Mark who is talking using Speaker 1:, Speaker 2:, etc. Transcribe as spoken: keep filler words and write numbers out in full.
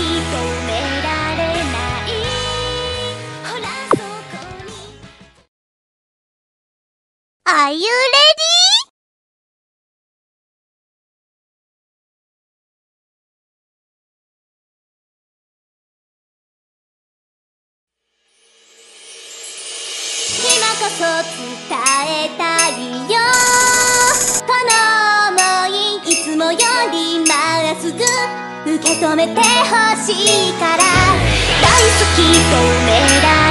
Speaker 1: 止められない。ほらそこに Are you ready? 今こそ伝えたいよ、この想いいつもよりまっすぐ受け止めてほしいから。大好き止められない